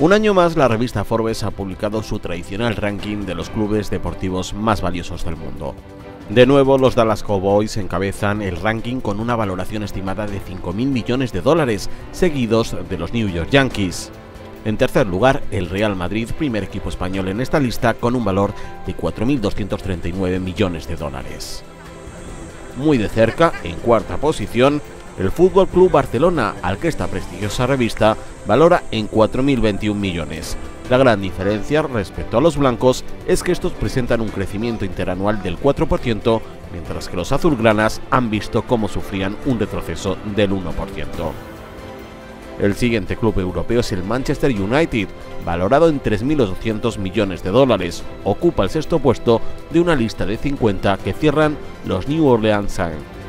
Un año más, la revista Forbes ha publicado su tradicional ranking de los clubes deportivos más valiosos del mundo. De nuevo, los Dallas Cowboys encabezan el ranking con una valoración estimada de 5.000 millones de dólares, seguidos de los New York Yankees. En tercer lugar, el Real Madrid, primer equipo español en esta lista, con un valor de 4.239 millones de dólares. Muy de cerca, en cuarta posición, el Fútbol Club Barcelona, al que esta prestigiosa revista valora en 4.021 millones. La gran diferencia respecto a los blancos es que estos presentan un crecimiento interanual del 4%, mientras que los azulgranas han visto cómo sufrían un retroceso del 1%. El siguiente club europeo es el Manchester United, valorado en 3.800 millones de dólares. Ocupa el sexto puesto de una lista de 50 que cierran los New Orleans Saints.